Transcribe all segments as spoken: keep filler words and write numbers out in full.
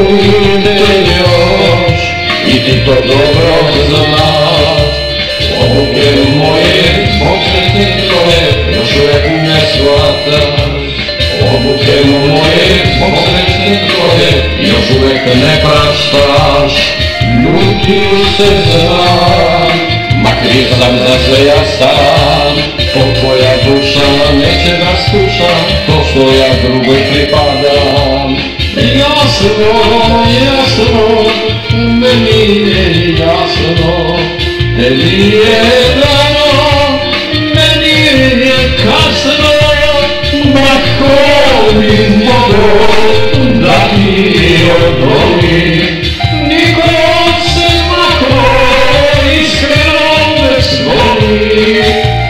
volim te još i ti to dobro znaš. Odluke moje zbog sretne tvoje još uvek ne shvataš. Odluke moje zbog sretne tvoje još uvek ne praštaš. Ljutio se znam, ma kriv sam za sve ja sam. To tvoja duša neće da sluša, to što ja drugoj pripadam. Jasno, jasno, meni je jasno, tebi je dano, meni je kasno. Ma ko bi mogo da ti odoli, niko se mako iskreno već voli.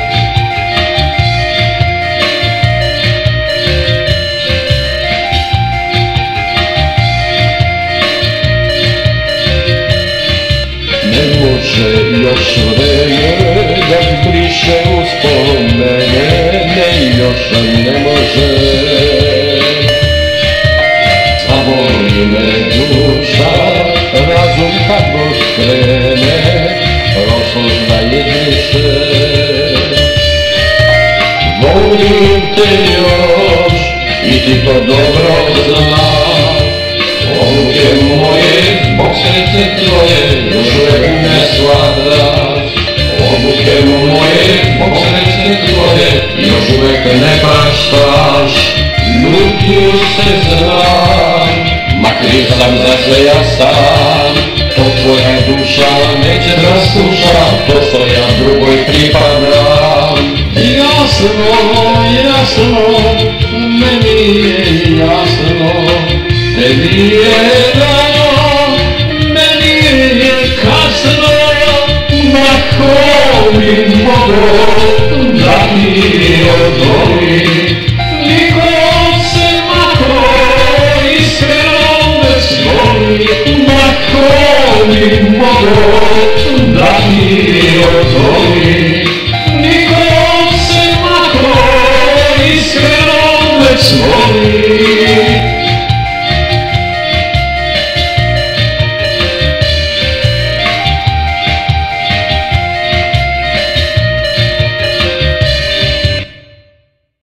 Ne može još vreme da zbriše uspomene, ne još ne može. Zavoli me duša, razum kad god krene, prošlost da je više. Volim te još i ti to dobro znaš. Odluke moje zbog sreće tvoje još uvek ne shvataš. Odluke moje zbog sreće tvoje još uvek ne praštaš. Ljutio se znam, ma kriv sam za sve ja sam. To tvoja duša neće da sluša, to što ja drugoj pripadam. Jasno, jasno, meni je jasno, tebi je dano, meni je kasno. Ma ko bi mogo da ti odoli, niko se mako iskreno već voli. Ma ko bi mogo da ti odoli.